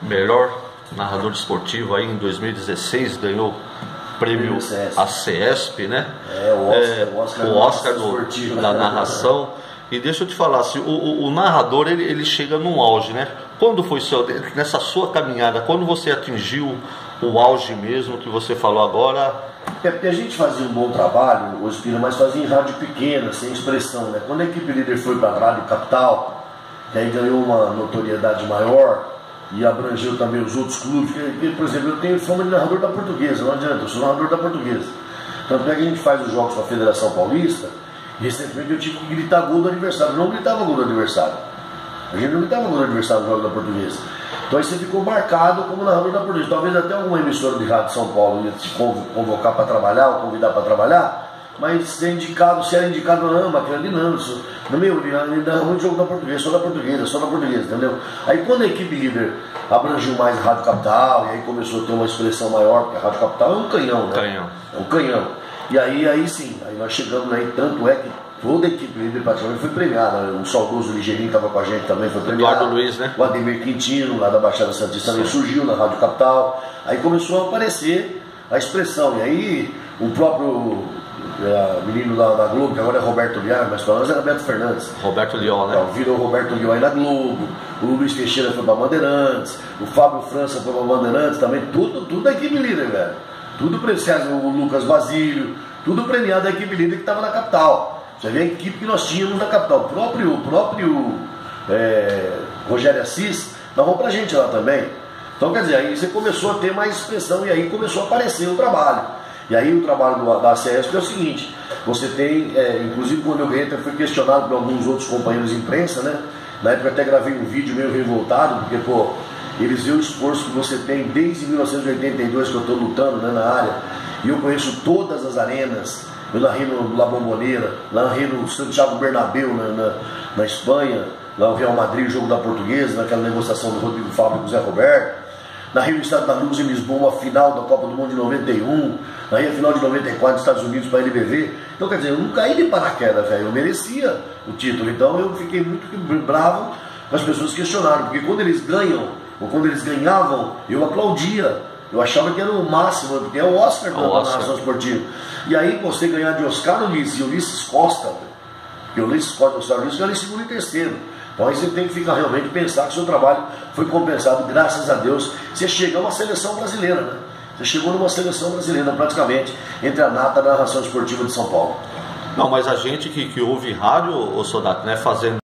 melhor narrador esportivo aí em 2016, ganhou prêmio ACESP, né? O Oscar da narração. E deixa eu te falar, assim, o narrador ele chega num auge, né? Quando foi nessa sua caminhada, quando você atingiu o auge mesmo que você falou agora? Porque a gente fazia um bom trabalho, o Espírito, mas fazia em rádio pequena, sem expressão, né? Quando a equipe líder foi para a Rádio Capital, que aí ganhou uma notoriedade maior e abrangeu também os outros clubes, por exemplo, eu tenho fama de narrador da Portuguesa, não adianta, eu sou narrador da Portuguesa. Tanto é que a gente faz os jogos com a Federação Paulista. Recentemente eu tive que gritar gol do adversário. Eu não gritava gol do adversário. A gente não gritava gol do adversário no jogo da Portuguesa. Então aí você ficou marcado como narrador da Portuguesa. Talvez até alguma emissora de rádio de São Paulo ia te convocar para trabalhar, ou convidar para trabalhar, mas se era indicado, não, mas aquilo ali não. No meu, ainda muito jogo da Portuguesa, só da Portuguesa, entendeu? Aí quando a equipe líder abrangiu mais a Rádio Capital, e aí começou a ter uma expressão maior, porque a Rádio Capital é um canhão, né? É um canhão. E aí sim, aí nós chegamos aí, tanto é que toda a equipe líder praticamente foi premiada. O saudoso Ligeirinho estava com a gente também, foi premiado. Eduardo Luiz, né? O Ademir Quintino, lá da Baixada Santista, também surgiu na Rádio Capital. Aí começou a aparecer a expressão. E aí o próprio menino da Globo, que agora é Roberto Liar, mas para nós era Beto Fernandes. Roberto Liar, né? Então, virou Roberto Liar aí na Globo. O Luiz Teixeira foi para Bandeirantes. O Fábio França foi para Bandeirantes também. Tudo da equipe líder, velho. Tudo premiado, o Lucas Basílio, tudo premiado da equipe líder que estava na capital. Você vê a equipe que nós tínhamos na capital. O próprio Rogério Assis narrou pra gente lá também. Então, quer dizer, aí você começou a ter mais expressão e aí começou a aparecer o trabalho. E aí o trabalho da CESP é o seguinte: você tem, inclusive quando eu ganhei, fui questionado por alguns outros companheiros de imprensa, né? Na época eu até gravei um vídeo meio revoltado, porque, pô, eles viram o esforço que você tem desde 1982 que eu estou lutando, né, na área, e eu conheço todas as arenas. Eu narrei no La Bombonera, narrei no Santiago Bernabéu na Espanha, lá no Real Madrid, o jogo da Portuguesa, naquela negociação do Rodrigo Fábio com o Zé Roberto. Narrei no Estado da Luz em Lisboa, a final da Copa do Mundo de 91, narrei a final de 94 nos Estados Unidos para a LBV. Então, quer dizer, eu não caí de paraquedas, velho, eu merecia o título. Então eu fiquei muito bravo com as pessoas que questionaram, porque quando eles ganham, ou quando eles ganhavam, eu aplaudia. Eu achava que era o máximo, porque é o Oscar da narração esportiva. E aí você ganhar de Oscar Ulisses Costa, e o Ulisses Costa ganhou em segundo e terceiro. Então aí você tem que ficar realmente pensar que o seu trabalho foi compensado, graças a Deus. Você chegou a uma seleção brasileira, né? Você chegou numa seleção brasileira praticamente, entre a nata da narração esportiva de São Paulo. Não, mas a gente que ouve rádio, ô Sodato, né, fazendo